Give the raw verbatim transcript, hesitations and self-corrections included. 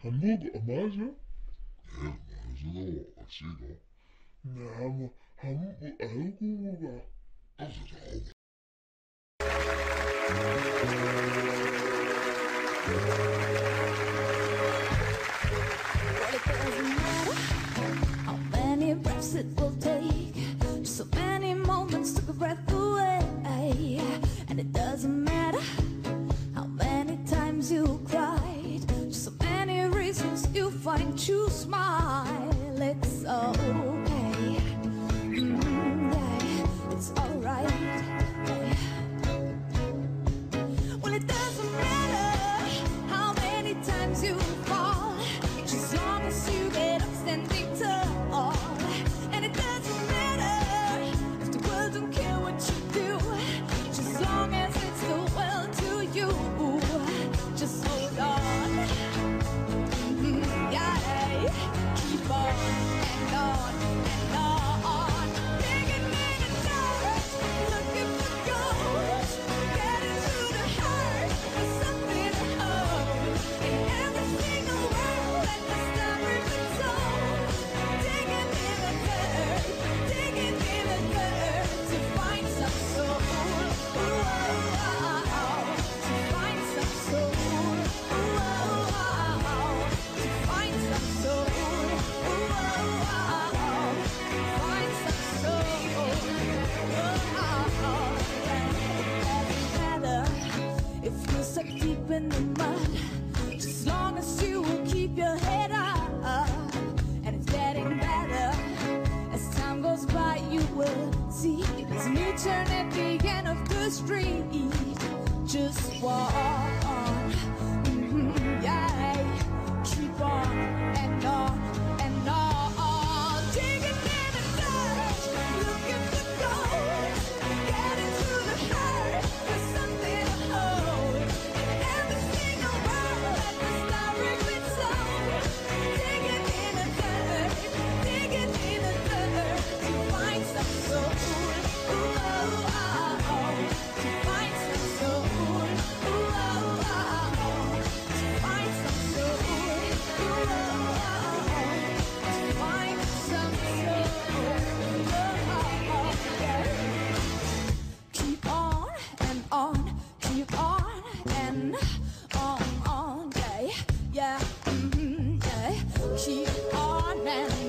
hamburger amaja? 네, 마요즈도 아시가? 네, 한번 한번 알고 봐. 아주 나오고. Well, it doesn't matter how many breaths it will take, just so many moments took a breath away. And it doesn't matter how many times you cried, just so many reasons you find to smile. It's okay, mm, yeah, it's alright. Yeah. Well, it doesn't matter how many times you fall, just as long as you get up standing tall. And it doesn't matter if the world don't care what you do, just as long as it's the well to you. Just hold on, mm-hmm, yeah, keep on and on and on. Digging in the dirt, looking for gold, get into the heart of something to hold. In every single word that the story been told. Digging in the dirt, digging in the dirt to find some soul. Ooh, oh, oh, oh, to find some soul. Ooh, oh, oh, oh, to find some soul. Ooh, oh, oh, oh, to find some soul. Oh, oh, oh, yeah. It doesn't matter if you're stuck deep in the mud, just as long as you will keep your head up. And it's getting better as time goes by. You will see there's a new turn at the end of the street. Just walk on, mm-hmm, yeah, keep on and on and on. Digging in the dirt, looking for gold, get into the heart with something to hold. In every single word that the story been told. Digging in the dirt, digging in the dirt to find some soul. Ooh, oh, oh, oh, to find some soul. Ooh, oh, oh, oh, to find some soul. Ooh, oh, oh, oh, to find some soul. Oh, oh, oh, yeah. Keep on and on, keep on and on, on, yeah, yeah, mm-hmm, yeah. Keep on and